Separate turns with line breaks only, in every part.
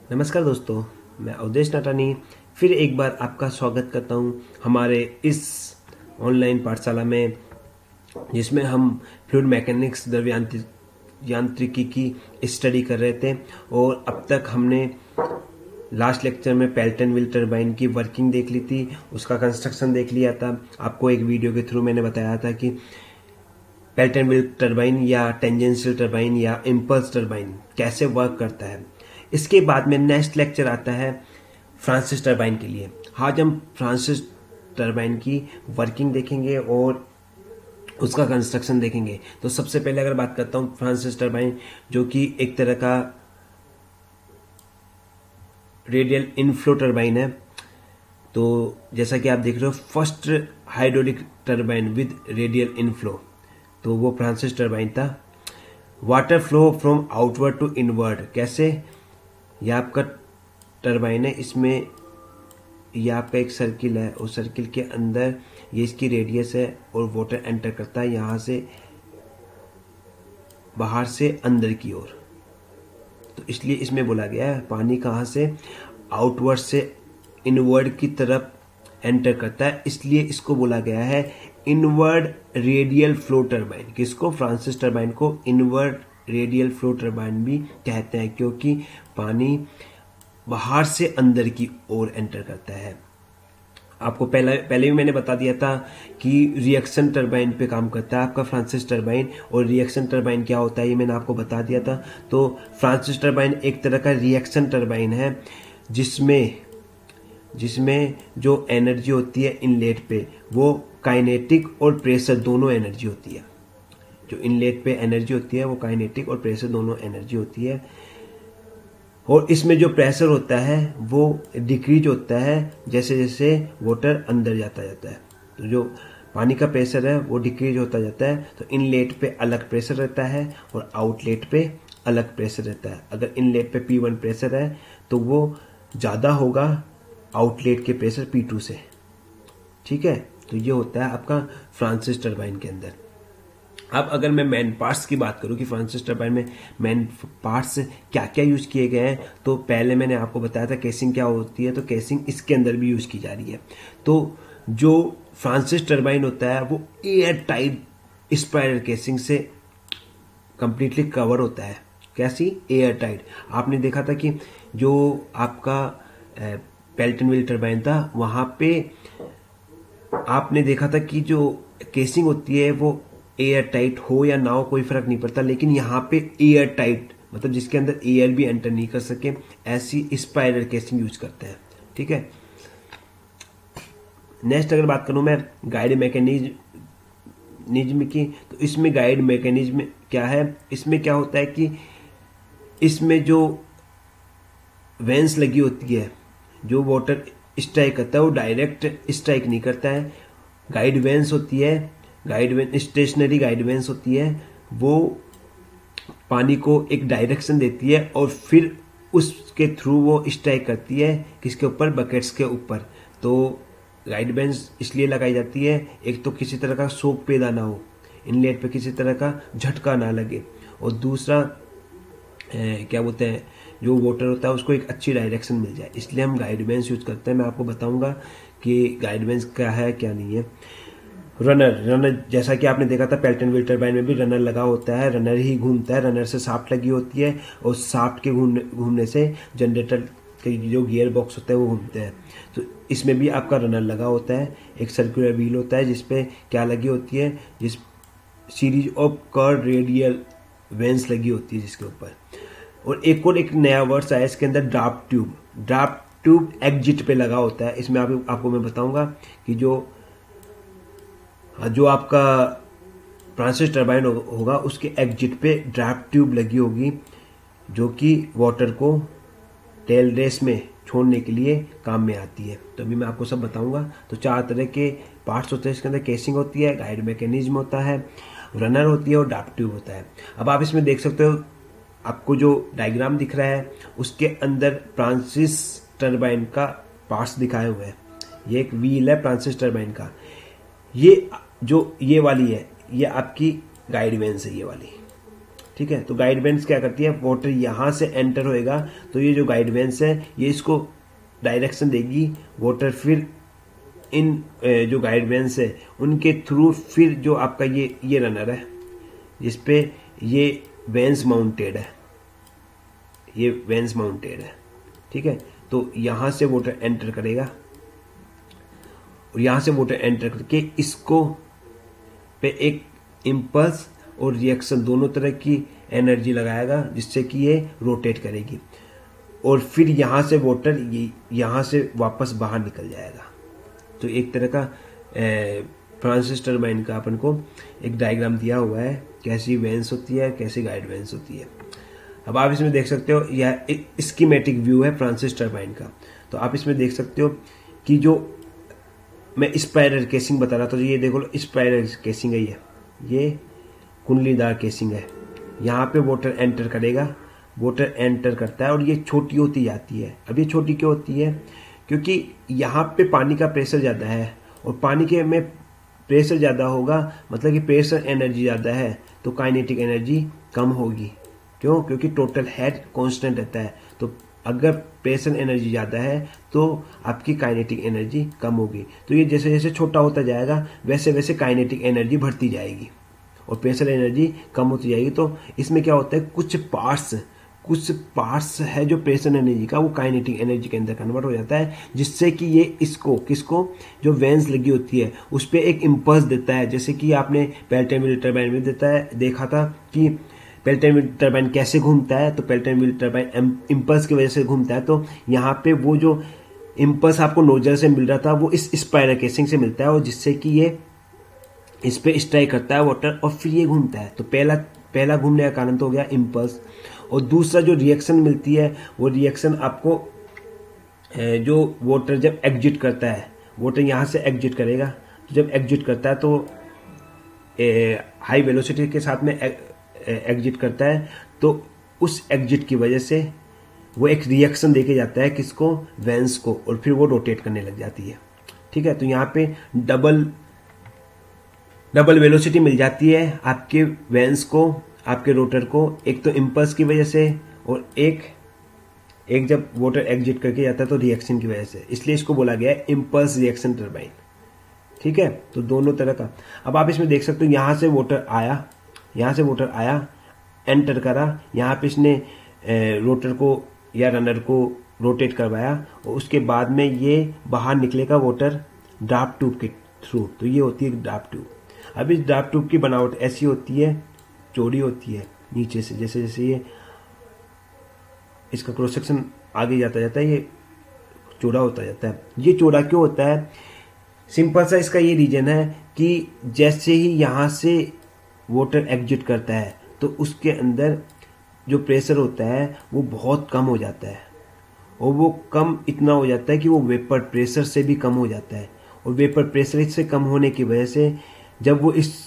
नमस्कार दोस्तों, मैं अवधेश नाटानी फिर एक बार आपका स्वागत करता हूं हमारे इस ऑनलाइन पाठशाला में, जिसमें हम फ्लूइड मैकेनिक्स द्रव यांत्रिकी की स्टडी कर रहे थे। और अब तक हमने लास्ट लेक्चर में पेल्टन व्हील टरबाइन की वर्किंग देख ली थी, उसका कंस्ट्रक्शन देख लिया था। आपको एक वीडियो के थ्रू मैंने बताया था कि पेल्टन व्हील टरबाइन या टेंजेंशियल टरबाइन या इम्पल्स टरबाइन कैसे वर्क करता है। इसके बाद में नेक्स्ट लेक्चर आता है फ्रांसिस टरबाइन के लिए। आज हम फ्रांसिस टरबाइन की वर्किंग देखेंगे और उसका कंस्ट्रक्शन देखेंगे। तो सबसे पहले अगर बात करता हूं फ्रांसिस टरबाइन, जो कि एक तरह का रेडियल इनफ्लो टरबाइन है। तो जैसा कि आप देख रहे हो, first hydraulic turbine with radial inflow, तो वो फ्रांसिस टरबाइन था। Water flow from outward to inward, कैसे? यह आपका टरबाइन है, इसमें यह आपका एक सर्किल है और सर्किल के अंदर ये इसकी रेडियस है और वाटर एंटर करता है यहां से बाहर से अंदर की ओर। तो इसलिए इसमें बोला गया है पानी कहां से आउटवर्ड से इनवर्ड की तरफ एंटर करता है, इसलिए इसको बोला गया है इनवर्ड रेडियल फ्लो टरबाइन। किसको? फ्रांसिस टरबाइन को इनवर्ड रेडियल फ्लो टरबाइन भी कहते हैं, क्योंकि पानी बाहर से अंदर की ओर एंटर करता है। आपको पहले भी मैंने बता दिया था कि रिएक्शन टरबाइन पे काम करता है आपका फ्रांसिस टरबाइन। और रिएक्शन टरबाइन क्या होता है ये मैंने आपको बता दिया था। तो फ्रांसिस टरबाइन एक तरह का रिएक्शन टरबाइन है, जिसमें जो एनर्जी होती है इनलेट पे, वो काइनेटिक और प्रेशर दोनों एनर्जी होती है। जो इनलेट पे एनर्जी होती है वो काइनेटिक और प्रेशर दोनों एनर्जी होती है। और इसमें जो प्रेशर होता है वो डिक्रीज होता है जैसे जैसे वाटर अंदर जाता है। तो जो पानी का प्रेशर है वो डिक्रीज होता जाता है। तो इनलेट पे अलग प्रेशर रहता है और आउटलेट पे अलग प्रेशर रहता है। अगर इनलेट पे P1 प्रेशर है तो वो ज़्यादा होगा आउटलेट के प्रेशर P2 से। ठीक है, तो ये होता है आपका फ्रांसिस टरबाइन के अंदर। अब अगर मैं मेन पार्ट्स की बात करूं कि फ्रांसिस टरबाइन में मेन पार्ट्स क्या क्या यूज किए गए हैं, तो पहले मैंने आपको बताया था केसिंग क्या होती है, तो केसिंग इसके अंदर भी यूज की जा रही है। तो जो फ्रांसिस टरबाइन होता है वो एयर टाइट स्पाइरल केसिंग से कंप्लीटली कवर होता है। कैसी? Air tight. आपने देखा था कि जो आपका पेल्टन व्हील टरबाइन था वहां पे आपने देखा था कि जो केसिंग होती है वो एयर टाइट हो या ना हो कोई फर्क नहीं पड़ता, लेकिन यहाँ पे एयर टाइट मतलब जिसके अंदर एयर भी एंटर नहीं कर सके, ऐसी स्पाइरल केसिंग यूज करते हैं। ठीक है, नेक्स्ट अगर बात करूं मैं गाइड मैकेनिज्म की, तो इसमें गाइड मैकेनिज्म क्या है? इसमें क्या होता है कि इसमें जो वेंस लगी होती है, जो वाटर स्ट्राइक करता है वो डायरेक्ट स्ट्राइक नहीं करता है। गाइड वेंस होती है, स्टेशनरी गाइड वेंस होती है, वो पानी को एक डायरेक्शन देती है और फिर उसके थ्रू वो स्ट्राइक करती है किसके ऊपर? बकेट्स के ऊपर। तो गाइड वेंस इसलिए लगाई जाती है, एक तो किसी तरह का शॉक पैदा ना हो, इनलेट पे किसी तरह का झटका ना लगे, और दूसरा क्या बोलते हैं, जो वाटर होता है उसको एक अच्छी डायरेक्शन मिल जाए, इसलिए हम गाइड वेंस यूज करते हैं। मैं आपको बताऊंगा कि गाइड वेंस क्या है क्या नहीं है। रनर जैसा कि आपने देखा था पेल्टन व्हील टरबाइन में भी रनर लगा होता है, रनर ही घूमता है, रनर से शाफ्ट लगी होती है और शाफ्ट के घूमने से जनरेटर के जो गियर बॉक्स होता है वो घूमते हैं। तो इसमें भी आपका रनर लगा होता है, एक सर्कुलर व्हील होता है जिसपे क्या लगी होती है, जिस series of curve radial vanes लगी होती है जिसके ऊपर। और एक नया वर्ड्स आया इसके अंदर, ड्राफ्ट ट्यूब एग्जिट पे लगा होता है। इसमें आपको मैं बताऊंगा कि जो आपका फ्रांसिस टरबाइन होगा उसके एग्जिट पे ड्राफ्ट ट्यूब लगी होगी, जो कि वाटर को टेल रेस में छोड़ने के लिए काम में आती है। तो अभी मैं आपको सब बताऊंगा। तो 4 तरह के पार्ट्स होते हैं इसके अंदर, केसिंग होती है, गाइड मैकेनिज्म होता है, रनर होती है और ड्राफ्ट ट्यूब होता है। अब आप इसमें देख सकते हो, आपको जो डायग्राम दिख रहा है उसके अंदर फ्रांसिस टरबाइन का पार्ट्स दिखाए हुए हैं। ये एक व्हील है फ्रांसिस टरबाइन का, ये वाली है, ये आपकी गाइड वेंस है ये वाली। ठीक ठीक है। तो गाइड वेंस क्या करती है, वाटर यहां से एंटर होएगा तो ये जो गाइड वेंस है ये इसको डायरेक्शन देगी, वाटर फिर इन जो गाइड वेंस है उनके थ्रू फिर जो आपका ये रनर है जिसपे ये वेंस माउंटेड है, ये वेंस माउंटेड है, ठीक है। तो यहां से वाटर एंटर करेगा और यहां से वाटर एंटर करके इसको पे एक इम्पल्स और रिएक्शन दोनों तरह की एनर्जी लगाएगा जिससे कि ये रोटेट करेगी और फिर यहां से वाटर यहां से वापस बाहर निकल जाएगा। तो एक तरह का फ्रांसिस टर्बाइन का अपन को एक डायग्राम दिया हुआ है, कैसी वेंस होती है, कैसी गाइड वेंस होती है। अब आप इसमें देख सकते हो यह स्कीमेटिक व्यू है फ्रांसिस टर्बाइन का। तो आप इसमें देख सकते हो कि जो मैं स्पाइरल केसिंग बता रहा था, तो ये देखो स्पाइरल केसिंग है, ये कुंडलीदार केसिंग है। यहाँ पे वाटर एंटर करेगा, वाटर एंटर करता है और ये छोटी होती जाती है। अब ये छोटी क्यों होती है, क्योंकि यहाँ पे पानी का प्रेशर ज़्यादा है और पानी के में प्रेशर ज़्यादा होगा मतलब कि प्रेशर एनर्जी ज़्यादा है तो काइनेटिक एनर्जी कम होगी। क्यों, क्योंकि टोटल हेड कांस्टेंट रहता है। तो अगर प्रेशर एनर्जी ज़्यादा है तो आपकी काइनेटिक एनर्जी कम होगी। तो ये जैसे जैसे छोटा होता जाएगा वैसे वैसे काइनेटिक एनर्जी बढ़ती जाएगी और प्रेशर एनर्जी कम होती जाएगी। तो इसमें क्या होता है, कुछ पार्ट्स है जो प्रेशर एनर्जी का वो काइनेटिक एनर्जी के अंदर कन्वर्ट हो जाता है, जिससे कि ये किसको जो वेंस लगी होती है उस पर एक इम्पल्स देता है। जैसे कि आपने पेल्टन व्हील टर्बाइन में देखा था कि पेल्टन व्हील टर्बाइन कैसे घूमता है। तो पेल्टन व्हील टर्बाइन इम्पल्स की वजह से घूमता है। तो यहाँ पे वो जो इम्पल्स आपको नोजल से मिल रहा था वो इस स्पाइरल केसिंग से मिलता है और जिससे कि ये इस पे स्ट्राइक करता है वाटर और फिर ये घूमता है। तो पहला घूमने का कारण तो हो गया इम्पल्स। और दूसरा जो रिएक्शन मिलती है वो रिएक्शन आपको जो वाटर जब एग्जिट करता है, वाटर यहाँ से एग्जिट करेगा, तो जब एग्जिट करता है तो हाई वेलोसिटी के साथ में एग्जिट करता है तो उस एग्जिट की वजह से वो एक रिएक्शन देके जाता है किसको, वेंस को, और फिर वो रोटेट करने लग जाती है। ठीक है। तो यहाँ पे डबल वेलोसिटी मिल जाती है आपके वेंस को, आपके रोटर को, एक तो इम्पल्स की वजह से और एक जब वाटर एग्जिट करके जाता है तो रिएक्शन की वजह से। इसलिए इसको बोला गया है इम्पल्स रिएक्शन टर्बाइन। ठीक है। तो दोनों तरह का। अब आप इसमें देख सकते हो यहां से वाटर आया, एंटर करा, यहाँ पे इसने रोटर को या रनर को रोटेट करवाया और उसके बाद में ये बाहर निकलेगा वाटर ड्राफ्ट ट्यूब के थ्रू। तो ये होती है ड्राफ्ट ट्यूब। अब इस ड्राफ्ट ट्यूब की बनावट ऐसी होती है, चौड़ी होती है नीचे से, जैसे जैसे ये इसका क्रॉस सेक्शन आगे जाता है ये चौड़ा होता जाता है। ये चौड़ा क्यों होता है, सिंपल सा इसका ये रीजन है कि जैसे ही यहाँ से वाटर एग्जिट करता है तो उसके अंदर जो प्रेशर होता है वो बहुत कम हो जाता है और वो कम इतना हो जाता है कि वो वेपर प्रेशर से भी कम हो जाता है। और वेपर प्रेशर से कम होने की वजह से जब वो इस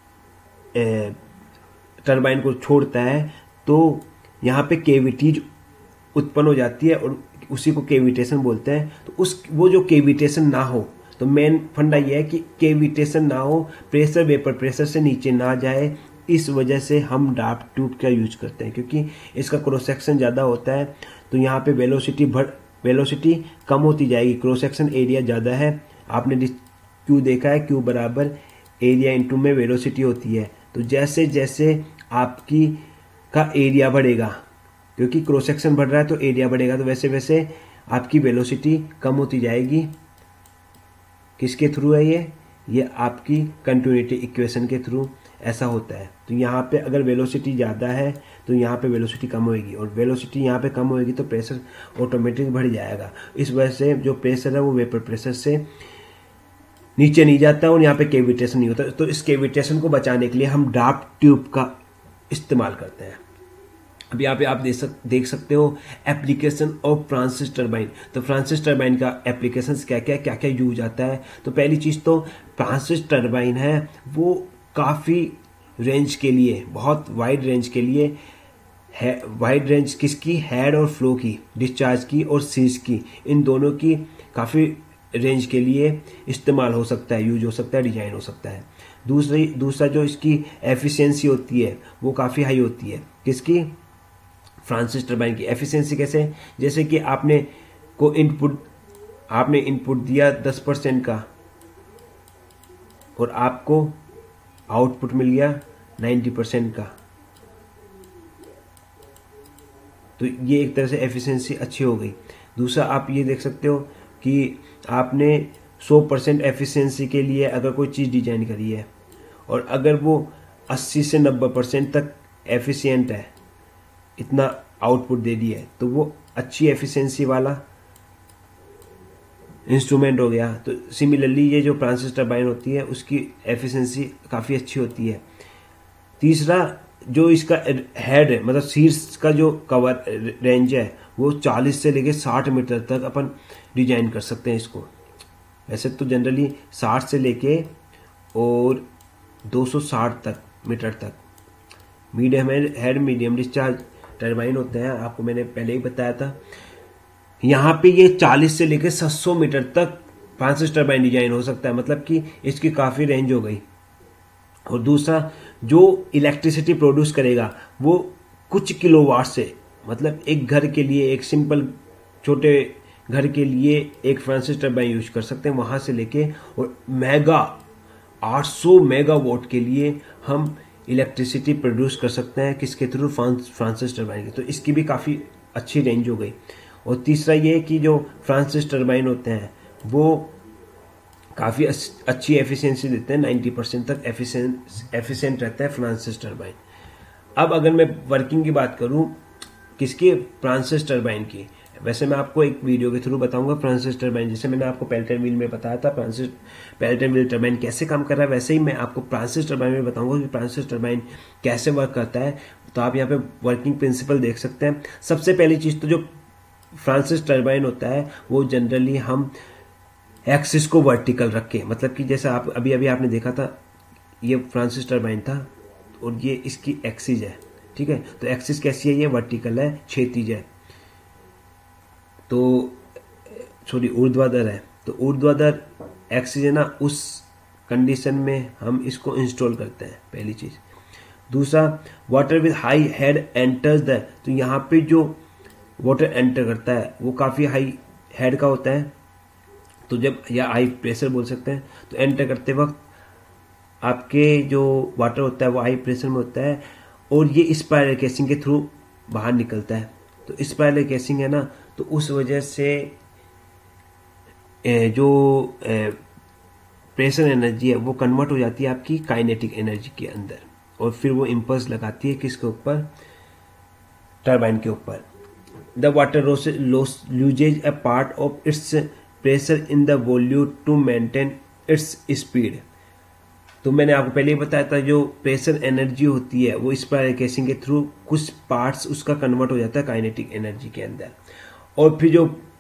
टरबाइन को छोड़ता है तो यहाँ पे केविटीज उत्पन्न हो जाती है और उसी को केविटेशन बोलते हैं। तो वो जो केविटेशन ना हो, तो मेन फंडा ये है कि केविटेशन ना हो, प्रेशर वेपर प्रेशर से नीचे ना जाए। इस वजह से हम ड्राफ्ट ट्यूब का यूज करते हैं क्योंकि इसका क्रॉस सेक्शन ज़्यादा होता है। तो यहाँ पे वेलोसिटी कम होती जाएगी, क्रॉस सेक्शन एरिया ज़्यादा है। आपने क्यू देखा है, क्यू बराबर एरिया इंटू में वेलोसिटी होती है। तो जैसे जैसे आपकी का एरिया बढ़ेगा, क्योंकि क्रॉस सेक्शन बढ़ रहा है तो एरिया बढ़ेगा, तो वैसे वैसे आपकी वेलोसिटी कम होती जाएगी। किसके थ्रू है ये आपकी कंटिन्यूटी इक्वेशन के थ्रू ऐसा होता है। तो यहाँ पे अगर वेलोसिटी ज़्यादा है तो यहाँ पे वेलोसिटी कम होएगी और वेलोसिटी यहाँ पे कम होएगी तो प्रेशर ऑटोमेटिक बढ़ जाएगा। इस वजह से जो प्रेशर है वो वेपर प्रेशर से नीचे नहीं जाता और यहाँ पे केविटेशन नहीं होता। तो इस केविटेशन को बचाने के लिए हम ड्राफ्ट ट्यूब का इस्तेमाल करते हैं। अब यहाँ पे आप देख सकते हो एप्लीकेशन ऑफ फ्रांसिस टर्बाइन। तो फ्रांसिस टर्बाइन का एप्लीकेशंस क्या क्या यूज आता है। तो पहली चीज़ तो फ्रांसिस टर्बाइन है वो काफ़ी रेंज के लिए, बहुत वाइड रेंज के लिए है। वाइड रेंज किसकी, हेड और फ्लो की, डिस्चार्ज की और सीज की, इन दोनों की काफ़ी रेंज के लिए इस्तेमाल हो सकता है, यूज हो सकता है, डिजाइन हो सकता है। दूसरा जो इसकी एफिशिएंसी होती है वो काफ़ी हाई होती है। किसकी? फ्रांसिस टर्बाइन की। एफिशिएंसी कैसे? जैसे कि आपने इनपुट दिया 10% का और आपको आउटपुट मिल गया 90% का, तो ये एक तरह से एफिशिएंसी अच्छी हो गई। दूसरा आप ये देख सकते हो कि आपने 100% एफिशिएंसी के लिए अगर कोई चीज़ डिजाइन करी है और अगर वो 80 से 90% तक एफिशिएंट है, इतना आउटपुट दे दिया है, तो वो अच्छी एफिशिएंसी वाला इंस्ट्रूमेंट हो गया। तो सिमिलरली ये जो फ्रांसिस टर्बाइन होती है उसकी एफिशिएंसी काफ़ी अच्छी होती है। तीसरा, जो इसका हेड है, मतलब शीर्ष का जो कवर रेंज है वो 40 से लेके 60 मीटर तक अपन डिजाइन कर सकते हैं इसको। वैसे तो जनरली 60 से लेके और 260 तक मीटर तक medium head medium discharge turbine होते हैं, आपको मैंने पहले ही बताया था। यहाँ पे ये 40 से लेकर 700 मीटर तक फ्रांसिस टर्बाइन डिजाइन हो सकता है, मतलब कि इसकी काफ़ी रेंज हो गई। और दूसरा, जो इलेक्ट्रिसिटी प्रोड्यूस करेगा वो कुछ किलोवाट से, मतलब एक घर के लिए, एक सिंपल छोटे घर के लिए एक फ्रांसिस टर्बाइन यूज कर सकते हैं, वहाँ से लेके और 800 मेगावाट के लिए हम इलेक्ट्रिसिटी प्रोड्यूस कर सकते हैं। किसके थ्रू? फ्रांसिस टर्बाइन के। तो इसकी भी काफ़ी अच्छी रेंज हो गई। और तीसरा ये कि जो फ्रांसिस टर्बाइन होते हैं वो काफ़ी अच्छी एफिशिएंसी देते हैं, 90% तक एफिशिएंट रहता है फ्रांसिस टर्बाइन। अब अगर मैं वर्किंग की बात करूं, किसकी? फ्रांसिस टर्बाइन की। वैसे मैं आपको एक वीडियो के थ्रू बताऊंगा फ्रांसिस टर्बाइन, जैसे मैंने आपको पेल्टन व्हील में बताया था पेल्टन व्हील टर्बाइन कैसे काम कर रहा है, वैसे ही मैं आपको फ्रांसिस टर्बाइन में बताऊंगा कि फ्रांसिस टर्बाइन कैसे वर्क करता है। तो आप यहाँ पे वर्किंग प्रिंसिपल देख सकते हैं। सबसे पहली चीज़ तो जो फ्रांसिस टर्बाइन होता है वो जनरली हम एक्सिस को वर्टिकल रख के, मतलब कि जैसा आप अभी आपने देखा था, ये फ्रांसिस टर्बाइन था और ये इसकी एक्सिस है, ठीक है। तो एक्सिस कैसी है? ये वर्टिकल है, क्षैतिज है, तो सॉरी ऊर्ध्वाधर है। तो ऊर्ध्वाधर एक्सिस है ना, उस कंडीशन में हम इसको इंस्टॉल करते हैं, पहली चीज। दूसरा, water with high head enters the, तो यहाँ पे जो वाटर एंटर करता है वो काफी हाई हेड का होता है, तो जब, या हाई प्रेशर बोल सकते हैं, तो एंटर करते वक्त आपके जो वाटर होता है वो हाई प्रेशर में होता है और ये स्पाइरल केसिंग के थ्रू बाहर निकलता है। तो स्पाइरल केसिंग है ना, तो उस वजह से जो प्रेशर एनर्जी है वो कन्वर्ट हो जाती है आपकी काइनेटिक एनर्जी के अंदर और फिर वो इंपल्स लगाती है किसके ऊपर? टर्बाइन के ऊपर। The water loses a part of its pressure in the volume to maintain its speed. तो मैंने आपको पहले ही बताया था, जो प्रेशर एनर्जी होती है वो स्पाइरल केसिंग के थ्रू कुछ पार्ट्स उसका कन्वर्ट हो जाता है काइनेटिक एनर्जी के अंदर, और फिर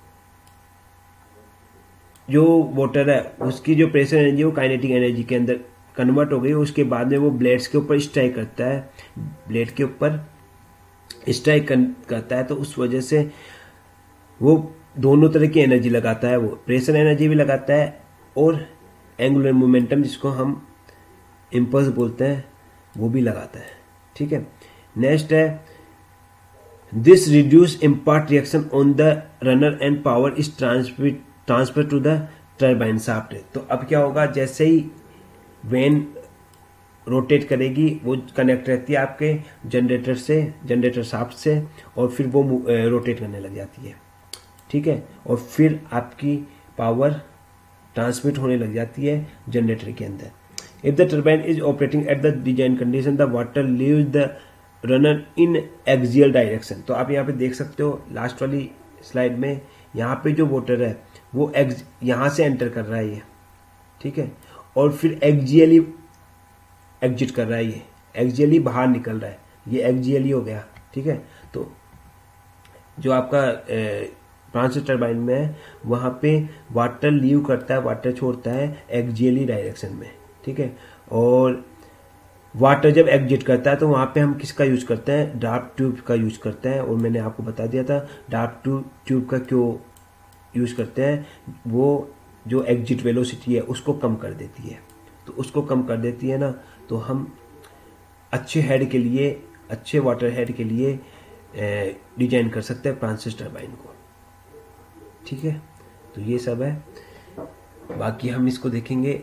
जो वाटर है उसकी जो प्रेशर एनर्जी वो काइनेटिक एनर्जी के अंदर कन्वर्ट हो गई। उसके बाद में वो ब्लेड्स के ऊपर स्ट्राइक करता है, ब्लेड के ऊपर स्ट्राइक करता है, तो उस वजह से वो दोनों तरह की एनर्जी लगाता है, वो प्रेशर एनर्जी भी लगाता है और एंगुलर मोमेंटम जिसको हम इम्पल्स बोलते हैं वो भी लगाता है, ठीक है। नेक्स्ट है, this reduce impart reaction on the runner and power is transfer to the turbine shaft. तो अब क्या होगा, जैसे ही वेन रोटेट करेगी वो कनेक्ट रहती है आपके जनरेटर शाफ्ट से, और फिर वो रोटेट करने लग जाती है, ठीक है, और फिर आपकी पावर ट्रांसमिट होने लग जाती है जनरेटर के अंदर। If the turbine is operating at the design condition, the water leaves the runner in axial direction. तो आप यहाँ पे देख सकते हो लास्ट वाली स्लाइड में, यहाँ पे जो वाटर है वो यहाँ से एंटर कर रहा है ये, ठीक है, और फिर एक्सियली एग्जिट कर रहा है, ये एक्सियली बाहर निकल रहा है, ये एक्सियली हो गया, ठीक है। तो जो आपका फ्रांसिस टर्बाइन में है वहां पे वाटर लीव करता है, वाटर छोड़ता है एक्सियली डायरेक्शन में, ठीक है, और वाटर जब एग्जिट करता है तो वहां पे हम किसका यूज करते हैं? ड्राफ्ट ट्यूब का यूज करते हैं, और मैंने आपको बता दिया था ड्राफ्ट ट्यूब का क्यों यूज करते हैं, वो जो एग्जिट वेलोसिटी है उसको कम कर देती है। तो उसको कम कर देती है ना, तो हम अच्छे हेड के लिए, अच्छे वाटर हेड के लिए डिजाइन कर सकते हैं फ्रांसिस टर्बाइन को। ठीक है, तो ये सब है। बाकी हम इसको देखेंगे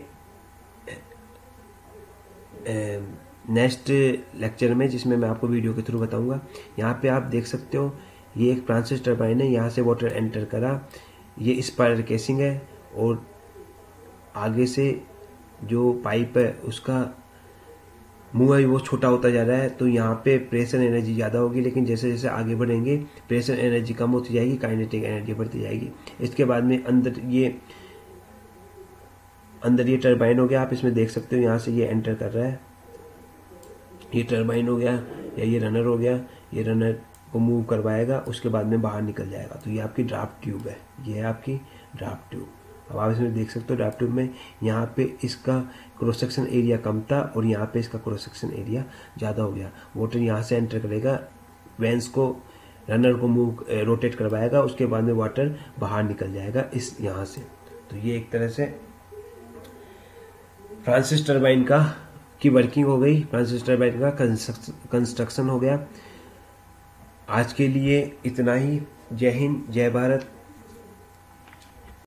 नेक्स्ट लेक्चर में, जिसमें मैं आपको वीडियो के थ्रू बताऊंगा। यहाँ पे आप देख सकते हो ये एक फ्रांसिस टर्बाइन है, यहाँ से वाटर एंटर करा, ये स्पाइरल केसिंग है और आगे से जो पाइप है उसका मुंह है वो छोटा होता जा रहा है। तो यहाँ पे प्रेशर एनर्जी ज़्यादा होगी, लेकिन जैसे जैसे आगे बढ़ेंगे प्रेशर एनर्जी कम होती जाएगी, काइनेटिक एनर्जी बढ़ती जाएगी। इसके बाद में अंदर ये टर्बाइन हो गया, आप इसमें देख सकते हो यहाँ से ये एंटर कर रहा है, ये टर्बाइन हो गया या ये रनर हो गया, ये रनर को मूव करवाएगा, उसके बाद में बाहर निकल जाएगा। तो ये आपकी ड्राफ्ट ट्यूब है, ये है आपकी ड्राफ्ट ट्यूब। अब आप इसमें देख सकते हो ड्राफ्ट ट्यूब में यहाँ पे इसका क्रॉस सेक्शन एरिया कम था और यहाँ पे इसका क्रॉस सेक्शन एरिया ज़्यादा हो गया। वाटर यहाँ से एंटर करेगा, वेंस को, रनर को मूव रोटेट करवाएगा, उसके बाद में वाटर बाहर निकल जाएगा इस यहाँ से। तो ये एक तरह से फ्रांसिस टर्बाइन की वर्किंग हो गई, फ्रांसिस टर्बाइन का कंस्ट्रक्शन हो गया। आज के लिए इतना ही। जय हिंद, जय भारत।